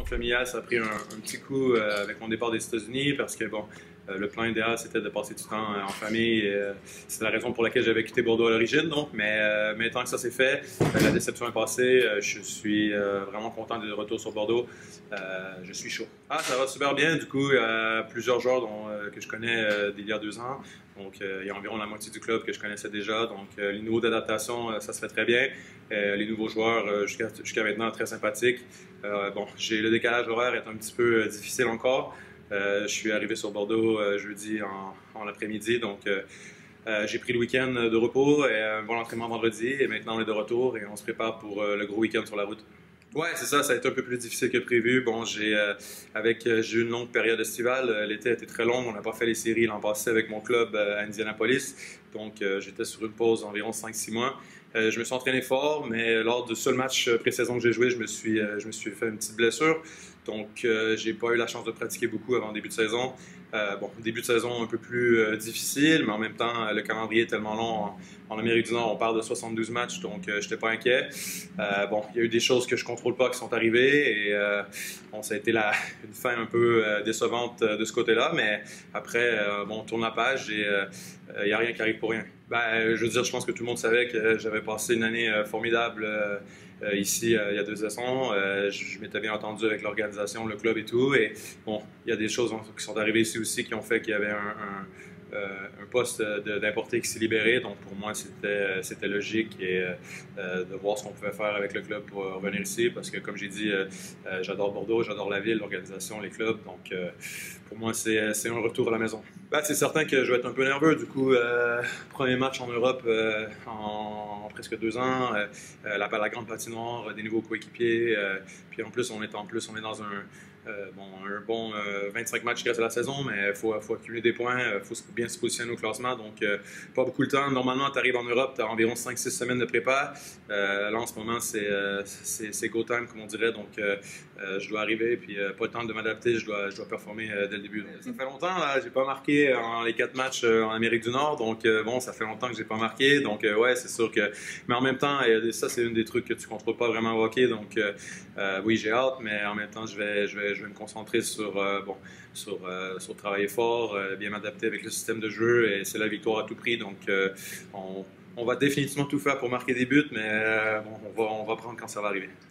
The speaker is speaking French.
familial, ça a pris un petit coup avec mon départ des États-Unis parce que bon, le plan idéal c'était de passer du temps en famille. C'est la raison pour laquelle j'avais quitté Bordeaux à l'origine. Donc, mais maintenant que ça s'est fait, la déception est passée. Je suis vraiment content de retour sur Bordeaux. Je suis chaud. Ah, ça va super bien. Du coup, il y a plusieurs joueurs que je connais d'il y a 2 ans. Donc, il y a environ la moitié du club que je connaissais déjà. Donc, les niveaux d'adaptation, ça se fait très bien. Les nouveaux joueurs, jusqu'à maintenant, très sympathiques. Bon, le décalage horaire est un petit peu difficile encore. Je suis arrivé sur Bordeaux jeudi en après-midi. Donc, j'ai pris le week-end de repos et un bon entraînement vendredi. Et maintenant, on est de retour et on se prépare pour le gros week-end sur la route. Ouais, c'est ça, ça a été un peu plus difficile que prévu. Bon, j'ai eu une longue période estivale. L'été a été très long. On n'a pas fait les séries l'an passé avec mon club à Indianapolis. Donc, j'étais sur une pause d'environ 5-6 mois. Je me suis entraîné fort, mais lors du seul match pré-saison que j'ai joué, je me suis fait une petite blessure. Donc, j'ai pas eu la chance de pratiquer beaucoup avant le début de saison. Bon, début de saison un peu plus difficile, mais en même temps, le calendrier est tellement long en Amérique du Nord. On parle de 72 matchs, donc je n'étais pas inquiet. Bon, il y a eu des choses que je ne contrôle pas qui sont arrivées et bon, ça a été une fin un peu décevante de ce côté-là, mais après, bon, on tourne la page et il n'y a rien qui arrive pour rien. Ben, je veux dire, je pense que tout le monde savait que j'avais passé une année formidable ici il y a 2 ans. Je m'étais bien entendu avec l'organisation, le club et tout. Et bon, il y a des choses qui sont arrivées ici aussi qui ont fait qu'il y avait un poste d'importé qui s'est libéré. Donc pour moi, c'était logique et de voir ce qu'on pouvait faire avec le club pour revenir ici. Parce que comme j'ai dit, j'adore Bordeaux, j'adore la ville, l'organisation, les clubs. Donc pour moi, c'est un retour à la maison. Ben, c'est certain que je vais être un peu nerveux. Du coup, premier match en Europe en presque 2 ans, la grande patinoire, des nouveaux coéquipiers. Puis en plus, on est dans un bon 25 matchs qui restent à la saison, mais il faut accumuler des points, il faut bien se positionner au classement. Donc, pas beaucoup de temps. Normalement, tu arrives en Europe, tu as environ 5-6 semaines de prépa. Là, en ce moment, c'est go time, comme on dirait. Donc, je dois arriver, puis pas le temps de m'adapter, je dois performer dès le début. Donc, ça fait longtemps, là, j'ai pas marqué en les 4 matchs en Amérique du Nord. Donc, bon, ça fait longtemps que j'ai pas marqué. Donc, ouais, c'est sûr que. Mais en même temps, ça, c'est un des trucs que tu contrôles pas vraiment au hockey. Donc, oui, j'ai hâte, mais en même temps, je vais me concentrer sur travailler fort, bien m'adapter avec le système de jeu et c'est la victoire à tout prix. Donc, on va définitivement tout faire pour marquer des buts, mais bon, on va prendre quand ça va arriver.